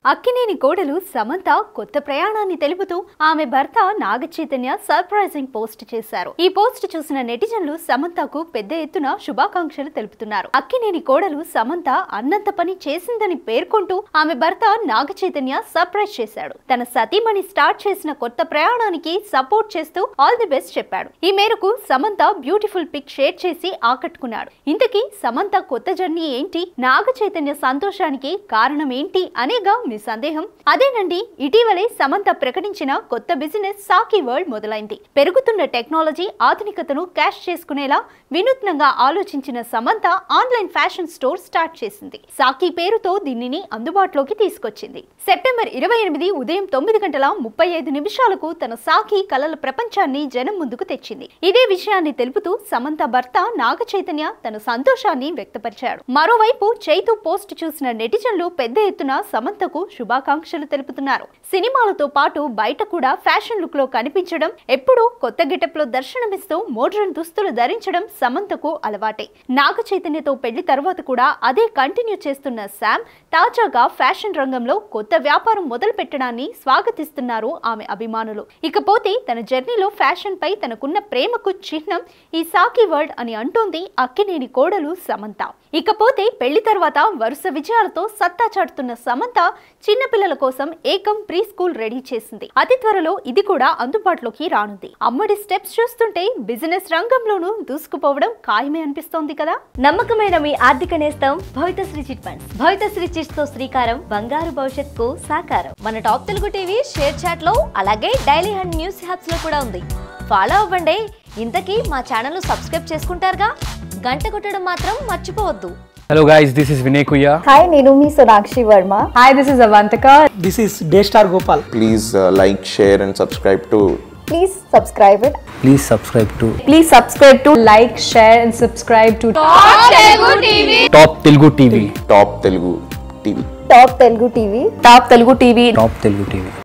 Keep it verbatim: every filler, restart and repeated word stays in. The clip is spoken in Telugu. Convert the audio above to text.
అక్కినేని కోడలు సమంత కొత్త ప్రయాణాన్ని తెలుపుతూ ఆమె భర్త నాగచైతన్య సర్ప్రైజింగ్ పోస్ట్ చేశారు. ఈ పోస్ట్ చూసిన నెటిజన్లు సమంతకు పెద్ద ఎత్తున శుభాకాంక్షలు తెలుపుతున్నారు. అక్కినేని కోడలు సమంత అన్నంత పని చేసిందని పేర్కొంటూ ఆమె భర్త నాగచైతన్య సర్ప్రైజ్ చేశాడు. తన సతీమణి స్టార్ట్ చేసిన కొత్త ప్రయాణానికి సపోర్ట్ చేస్తూ ఆల్ ది బెస్ట్ చెప్పాడు. ఈ మేరకు సమంత బ్యూటిఫుల్ పిక్ షేర్ చేసి ఆకట్టుకున్నాడు. ఇంతకీ సమంత కొత్త జర్నీ ఏంటి, నాగచైతన్య సంతోషానికి కారణం ఏంటి అనేగా మీ సందేహం. అదేనండి, ఇటీవలే సమంత ప్రకటించిన కొత్త బిజినెస్ సాకి వరల్డ్ మొదలైంది. పెరుగుతున్న టెక్నాలజీ ఆధునికతను క్యాష్ చేసుకునేలా వినూత్నంగా ఆలోచించిన Samantha online fashion store start చేసింది. సాకి పేరుతో దీనిని అందుబాటులోకి తీసుకొచ్చింది. సెప్టెంబర్ ఇరవై ఎనిమిది ఉదయం తొమ్మిది గంటల ముప్పై ఐదు నిమిషాలకు తన సాకి కలల ప్రపంచాన్ని జనం ముందుకు తెచ్చింది. ఇదే విషయాన్ని తెలుపుతూ సమంత భర్త నాగచైతన్య తన సంతోషాన్ని వ్యక్తపరిచాడు. మరోవైపు చైతు పోస్ట్ చూసిన నెటిజన్లు పెద్ద ఎత్తున సమంతకు శుభాకాంక్షలు తెలుపుతున్నారు. సినిమాలతో పాటు బయట కూడా ఫ్యాషన్ లుక్ లో కనిపించడం, ఎప్పుడూ కొత్త గెటప్ లో దర్శనమిస్తూ మోడ్రన్ దుస్తులు ధరించడం సమంతకు అలవాటే. నాగ చైతన్యతో పెళ్లి తర్వాత కూడా అదే కంటిన్యూ చేస్తున్న శామ్ తాజాగా ఫ్యాషన్ రంగంలో కొత్త వ్యాపారం మొదలు పెట్టడాన్ని స్వాగతిస్తున్నారు ఆమె అభిమానులు. ఇకపోతే తన జర్నీలో ఫ్యాషన్ పై తనకున్న ప్రేమకు చిహ్నం ఈ సాకి వరల్డ్ అని అంటోంది అక్కినేని కోడలు సమంత. ఇకపోతే పెళ్లి తర్వాత వరుస విజయాలతో సత్తా చాటుతున్న సమంత చిన్నపిల్లల కోసం ఏకం ప్రీ స్కూల్ రెడీ చేసింది. అతి త్వరలో ఇది కూడా అందుబాటులోకి రానుంది. అమ్మడి స్టెప్స్ చూస్తుంటే బిజినెస్ రంగంలోనూ దూసుకుపోవడం ఖాయమే అనిపిస్తోంది కదా. నమ్మకమైన మీ ఆర్థిక నేస్తం Bhavithasri chit funds. Bhavithasri chits తో శ్రీకారం, బంగారు భవిష్యత్తుకు సాకారం. మన top Telugu TV ShareChat లో, అలాగే డైలీ హండ్ న్యూస్ హ్యాప్స్ లో కూడా ఉంది. ఫాలో అవ్వండి. ఇంతకీ మా ఛానల్ సబ్స్క్రైబ్ చేసుకుంటారుగా, గంట కొట్టడం మాత్రం మర్చిపోవద్దు. Hello guys, this is Vinay Kuya. Hi, Nirumi Sonakshi Verma. Hi, this is Avantika. This is Daystar Gopal. Please uh, like, share and subscribe to. Please subscribe it. Please subscribe to Please subscribe to like, share and subscribe to Top Telugu T V. Top Telugu T V. Top Telugu T V. Top Telugu T V. Top Telugu T V. Top Telugu T V.